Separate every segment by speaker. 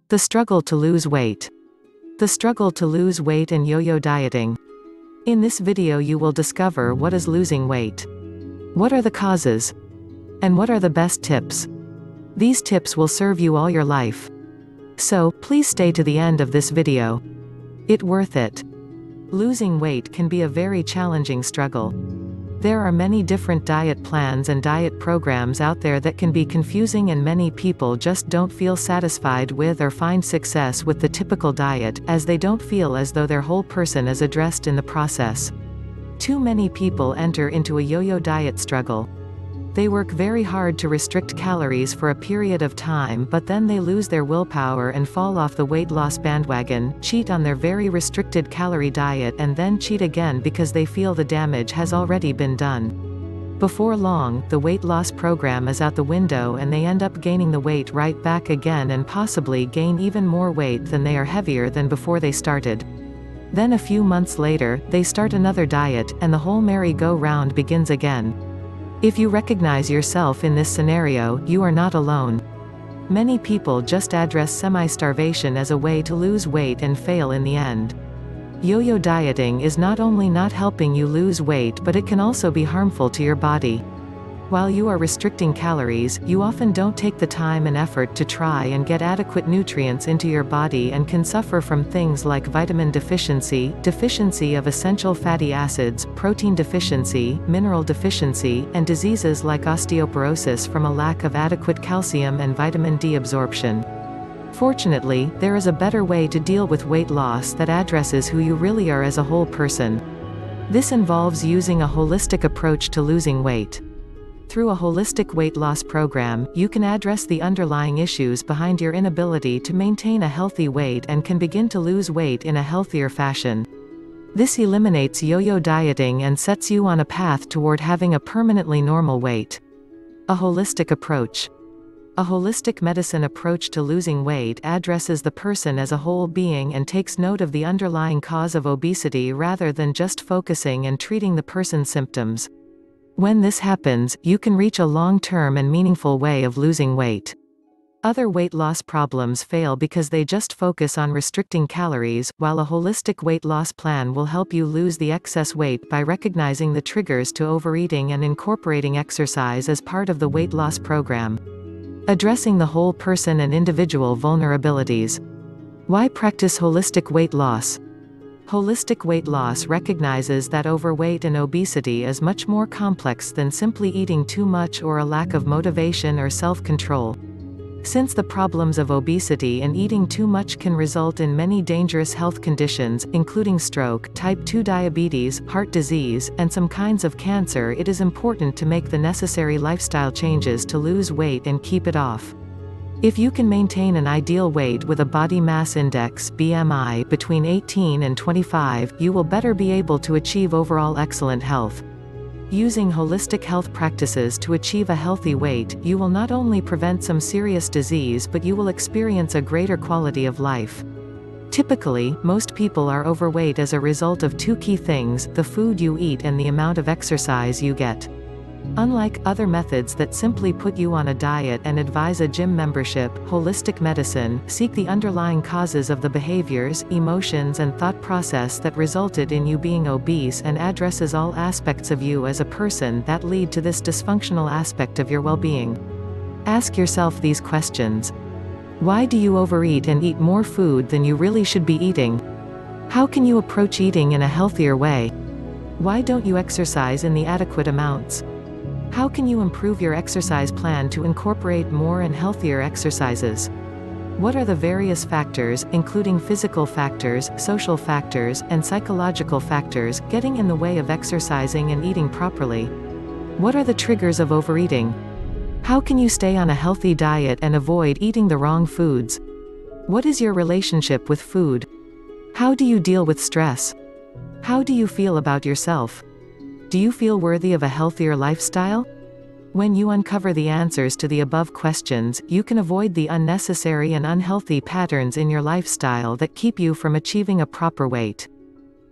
Speaker 1: The struggle to lose weight. The struggle to lose weight and yo-yo dieting. In this video you will discover what is losing weight. What are the causes? And what are the best tips? These tips will serve you all your life. So, please stay to the end of this video. It's worth it. Losing weight can be a very challenging struggle. There are many different diet plans and diet programs out there that can be confusing, and many people just don't feel satisfied with or find success with the typical diet, as they don't feel as though their whole person is addressed in the process. Too many people enter into a yo-yo diet struggle. They work very hard to restrict calories for a period of time, but then they lose their willpower and fall off the weight loss bandwagon, cheat on their very restricted calorie diet, and then cheat again because they feel the damage has already been done. Before long, the weight loss program is out the window and they end up gaining the weight right back again, and possibly gain even more weight than they are heavier than before they started. Then a few months later, they start another diet, and the whole merry-go-round begins again. If you recognize yourself in this scenario, you are not alone. Many people just address semi-starvation as a way to lose weight and fail in the end. Yo-yo dieting is not only not helping you lose weight, but it can also be harmful to your body. While you are restricting calories, you often don't take the time and effort to try and get adequate nutrients into your body, and can suffer from things like vitamin deficiency, deficiency of essential fatty acids, protein deficiency, mineral deficiency, and diseases like osteoporosis from a lack of adequate calcium and vitamin D absorption. Fortunately, there is a better way to deal with weight loss that addresses who you really are as a whole person. This involves using a holistic approach to losing weight. Through a holistic weight loss program, you can address the underlying issues behind your inability to maintain a healthy weight and can begin to lose weight in a healthier fashion. This eliminates yo-yo dieting and sets you on a path toward having a permanently normal weight. A holistic approach. A holistic medicine approach to losing weight addresses the person as a whole being and takes note of the underlying cause of obesity rather than just focusing and treating the person's symptoms. When this happens, you can reach a long-term and meaningful way of losing weight. Other weight loss problems fail because they just focus on restricting calories, while a holistic weight loss plan will help you lose the excess weight by recognizing the triggers to overeating and incorporating exercise as part of the weight loss program. Addressing the whole person and individual vulnerabilities. Why practice holistic weight loss? Holistic weight loss recognizes that overweight and obesity is much more complex than simply eating too much or a lack of motivation or self-control. Since the problems of obesity and eating too much can result in many dangerous health conditions, including stroke, type 2 diabetes, heart disease, and some kinds of cancer, it is important to make the necessary lifestyle changes to lose weight and keep it off. If you can maintain an ideal weight with a body mass index (BMI) between 18 and 25, you will better be able to achieve overall excellent health. Using holistic health practices to achieve a healthy weight, you will not only prevent some serious disease, but you will experience a greater quality of life. Typically, most people are overweight as a result of two key things: the food you eat and the amount of exercise you get. Unlike other methods that simply put you on a diet and advise a gym membership, holistic medicine seeks the underlying causes of the behaviors, emotions, and thought process that resulted in you being obese, and addresses all aspects of you as a person that lead to this dysfunctional aspect of your well-being. Ask yourself these questions. Why do you overeat and eat more food than you really should be eating? How can you approach eating in a healthier way? Why don't you exercise in the adequate amounts? How can you improve your exercise plan to incorporate more and healthier exercises? What are the various factors, including physical factors, social factors, and psychological factors, getting in the way of exercising and eating properly? What are the triggers of overeating? How can you stay on a healthy diet and avoid eating the wrong foods? What is your relationship with food? How do you deal with stress? How do you feel about yourself? Do you feel worthy of a healthier lifestyle? When you uncover the answers to the above questions, you can avoid the unnecessary and unhealthy patterns in your lifestyle that keep you from achieving a proper weight.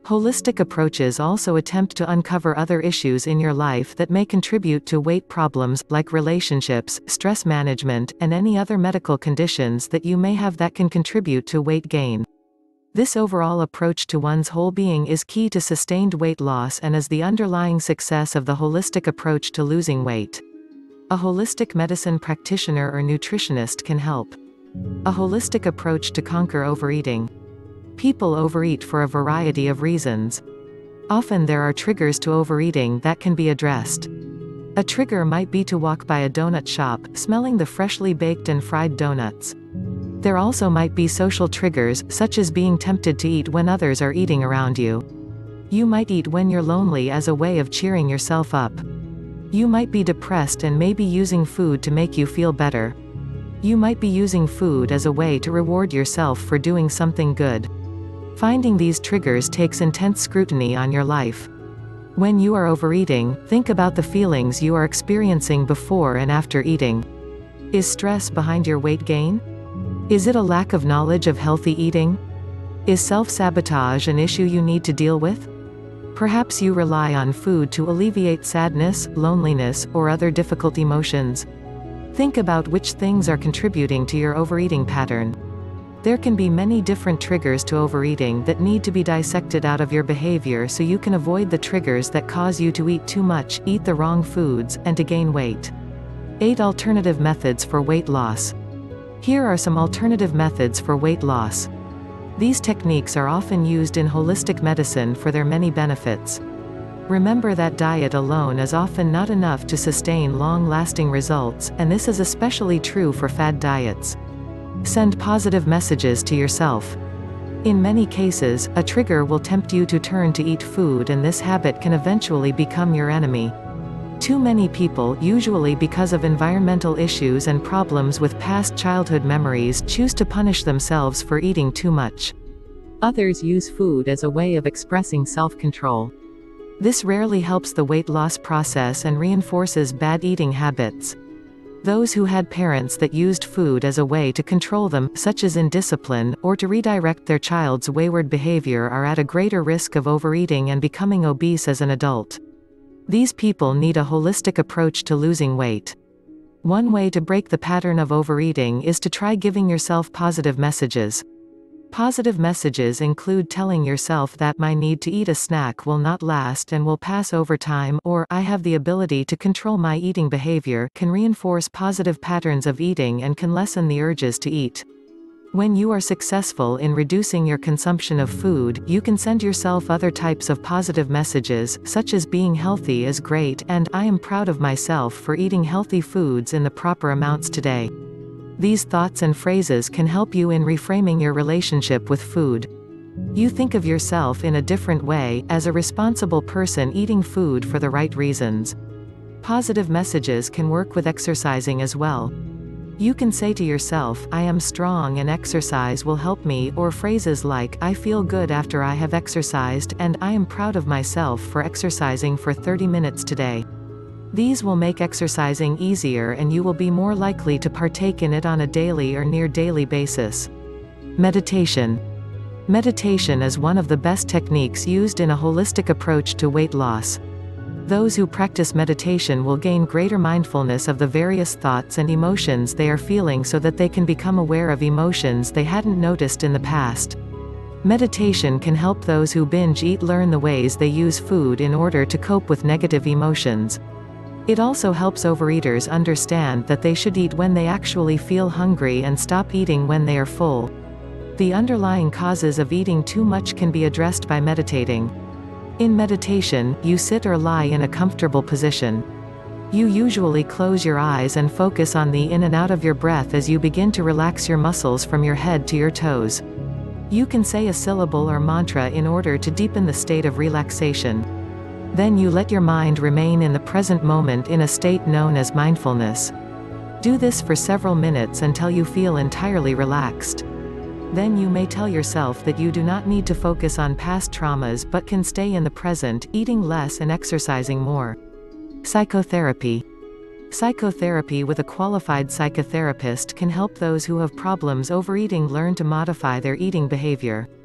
Speaker 1: Holistic approaches also attempt to uncover other issues in your life that may contribute to weight problems, like relationships, stress management, and any other medical conditions that you may have that can contribute to weight gain. This overall approach to one's whole being is key to sustained weight loss and is the underlying success of the holistic approach to losing weight. A holistic medicine practitioner or nutritionist can help. A holistic approach to conquer overeating. People overeat for a variety of reasons. Often there are triggers to overeating that can be addressed. A trigger might be to walk by a donut shop, smelling the freshly baked and fried donuts. There also might be social triggers, such as being tempted to eat when others are eating around you. You might eat when you're lonely as a way of cheering yourself up. You might be depressed and may be using food to make you feel better. You might be using food as a way to reward yourself for doing something good. Finding these triggers takes intense scrutiny on your life. When you are overeating, think about the feelings you are experiencing before and after eating. Is stress behind your weight gain? Is it a lack of knowledge of healthy eating? Is self-sabotage an issue you need to deal with? Perhaps you rely on food to alleviate sadness, loneliness, or other difficult emotions. Think about which things are contributing to your overeating pattern. There can be many different triggers to overeating that need to be dissected out of your behavior so you can avoid the triggers that cause you to eat too much, eat the wrong foods, and to gain weight. 8 alternative methods for weight loss. Here are some alternative methods for weight loss. These techniques are often used in holistic medicine for their many benefits. Remember that diet alone is often not enough to sustain long-lasting results, and this is especially true for fad diets. Send positive messages to yourself. In many cases, a trigger will tempt you to turn to eat food, and this habit can eventually become your enemy. Too many people, usually because of environmental issues and problems with past childhood memories, choose to punish themselves for eating too much. Others use food as a way of expressing self-control. This rarely helps the weight loss process and reinforces bad eating habits. Those who had parents that used food as a way to control them, such as in discipline, or to redirect their child's wayward behavior, are at a greater risk of overeating and becoming obese as an adult. These people need a holistic approach to losing weight. One way to break the pattern of overeating is to try giving yourself positive messages. Positive messages include telling yourself that my need to eat a snack will not last and will pass over time, or I have the ability to control my eating behavior, can reinforce positive patterns of eating and can lessen the urges to eat. When you are successful in reducing your consumption of food, you can send yourself other types of positive messages, such as being healthy is great and I am proud of myself for eating healthy foods in the proper amounts today. These thoughts and phrases can help you in reframing your relationship with food. You think of yourself in a different way, as a responsible person eating food for the right reasons. Positive messages can work with exercising as well. You can say to yourself, I am strong and exercise will help me, or phrases like, I feel good after I have exercised, and I am proud of myself for exercising for 30 minutes today. These will make exercising easier and you will be more likely to partake in it on a daily or near daily basis. Meditation. Meditation is one of the best techniques used in a holistic approach to weight loss. Those who practice meditation will gain greater mindfulness of the various thoughts and emotions they are feeling so that they can become aware of emotions they hadn't noticed in the past. Meditation can help those who binge eat learn the ways they use food in order to cope with negative emotions. It also helps overeaters understand that they should eat when they actually feel hungry and stop eating when they are full. The underlying causes of eating too much can be addressed by meditating. In meditation, you sit or lie in a comfortable position. You usually close your eyes and focus on the in and out of your breath as you begin to relax your muscles from your head to your toes. You can say a syllable or mantra in order to deepen the state of relaxation. Then you let your mind remain in the present moment in a state known as mindfulness. Do this for several minutes until you feel entirely relaxed. Then you may tell yourself that you do not need to focus on past traumas but can stay in the present, eating less and exercising more. Psychotherapy. Psychotherapy with a qualified psychotherapist can help those who have problems overeating learn to modify their eating behavior.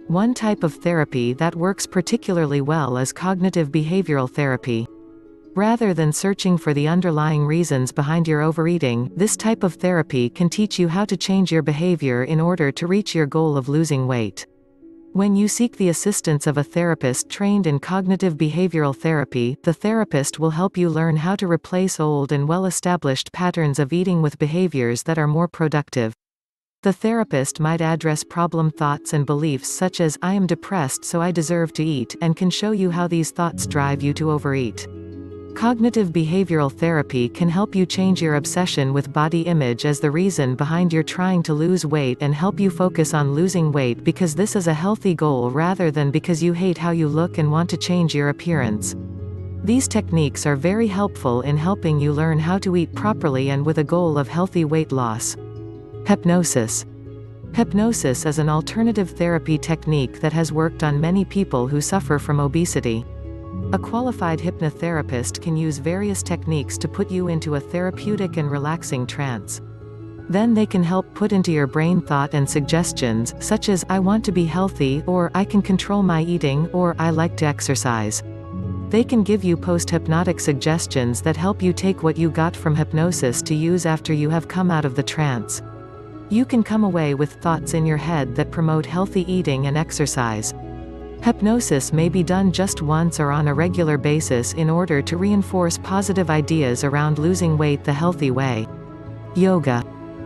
Speaker 1: One type of therapy that works particularly well is cognitive behavioral therapy. Rather than searching for the underlying reasons behind your overeating, this type of therapy can teach you how to change your behavior in order to reach your goal of losing weight. When you seek the assistance of a therapist trained in cognitive behavioral therapy, the therapist will help you learn how to replace old and well-established patterns of eating with behaviors that are more productive. The therapist might address problem thoughts and beliefs such as, "I am depressed so I deserve to eat," and can show you how these thoughts drive you to overeat. Cognitive behavioral therapy can help you change your obsession with body image as the reason behind your trying to lose weight and help you focus on losing weight because this is a healthy goal rather than because you hate how you look and want to change your appearance. These techniques are very helpful in helping you learn how to eat properly and with a goal of healthy weight loss. Hypnosis. Hypnosis is an alternative therapy technique that has worked on many people who suffer from obesity. A qualified hypnotherapist can use various techniques to put you into a therapeutic and relaxing trance. Then they can help put into your brain thought and suggestions, such as, "I want to be healthy," or "I can control my eating," or "I like to exercise." They can give you post-hypnotic suggestions that help you take what you got from hypnosis to use after you have come out of the trance. You can come away with thoughts in your head that promote healthy eating and exercise. Hypnosis may be done just once or on a regular basis in order to reinforce positive ideas around losing weight the healthy way. Yoga.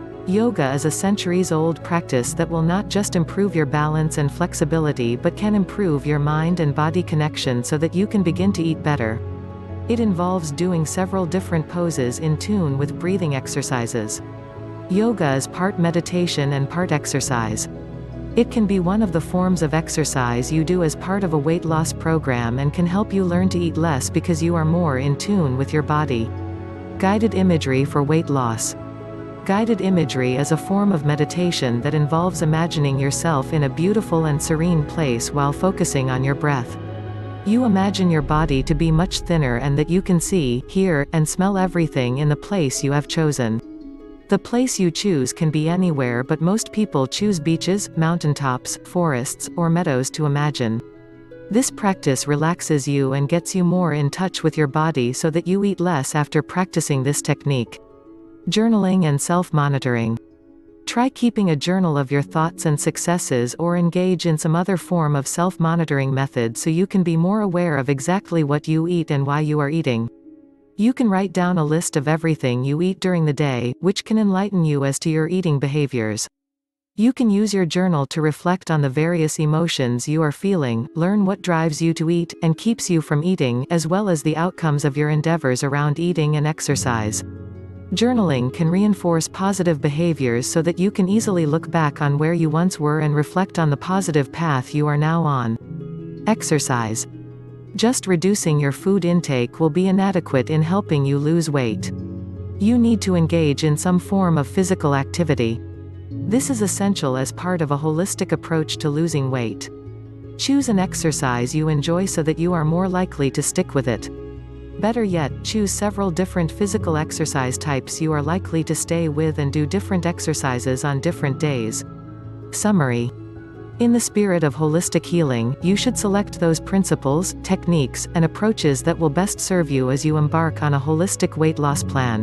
Speaker 1: Yoga is a centuries-old practice that will not just improve your balance and flexibility but can improve your mind and body connection so that you can begin to eat better. It involves doing several different poses in tune with breathing exercises. Yoga is part meditation and part exercise. It can be one of the forms of exercise you do as part of a weight loss program and can help you learn to eat less because you are more in tune with your body. Guided imagery for weight loss. Guided imagery is a form of meditation that involves imagining yourself in a beautiful and serene place while focusing on your breath. You imagine your body to be much thinner and that you can see, hear, and smell everything in the place you have chosen. The place you choose can be anywhere, but most people choose beaches, mountaintops, forests, or meadows to imagine. This practice relaxes you and gets you more in touch with your body so that you eat less after practicing this technique. Journaling and self-monitoring. Try keeping a journal of your thoughts and successes or engage in some other form of self-monitoring method so you can be more aware of exactly what you eat and why you are eating. You can write down a list of everything you eat during the day, which can enlighten you as to your eating behaviors. You can use your journal to reflect on the various emotions you are feeling, learn what drives you to eat, and keeps you from eating, as well as the outcomes of your endeavors around eating and exercise. Journaling can reinforce positive behaviors so that you can easily look back on where you once were and reflect on the positive path you are now on. Exercise. Just reducing your food intake will be inadequate in helping you lose weight. You need to engage in some form of physical activity. This is essential as part of a holistic approach to losing weight. Choose an exercise you enjoy so that you are more likely to stick with it. Better yet, choose several different physical exercise types you are likely to stay with and do different exercises on different days. Summary. In the spirit of holistic healing, you should select those principles, techniques, and approaches that will best serve you as you embark on a holistic weight loss plan.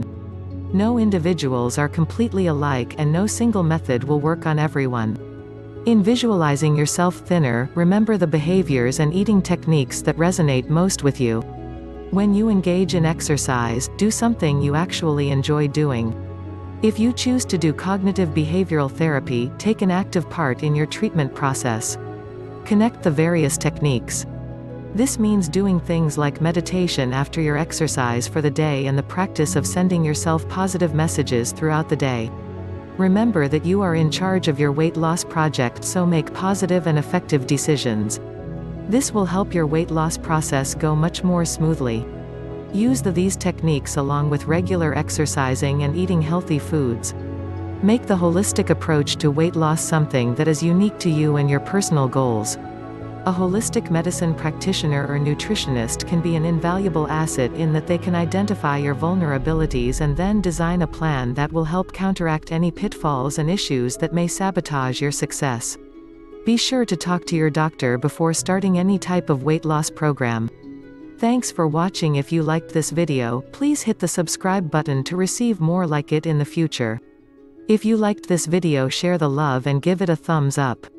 Speaker 1: No individuals are completely alike and no single method will work on everyone. In visualizing yourself thinner, remember the behaviors and eating techniques that resonate most with you. When you engage in exercise, do something you actually enjoy doing. If you choose to do cognitive behavioral therapy, take an active part in your treatment process. Connect the various techniques. This means doing things like meditation after your exercise for the day and the practice of sending yourself positive messages throughout the day. Remember that you are in charge of your weight loss project, so make positive and effective decisions. This will help your weight loss process go much more smoothly. Use these techniques along with regular exercising and eating healthy foods. Make the holistic approach to weight loss something that is unique to you and your personal goals. A holistic medicine practitioner or nutritionist can be an invaluable asset in that they can identify your vulnerabilities and then design a plan that will help counteract any pitfalls and issues that may sabotage your success. Be sure to talk to your doctor before starting any type of weight loss program. Thanks for watching. If you liked this video, please hit the subscribe button to receive more like it in the future. If you liked this video, share the love and give it a thumbs up.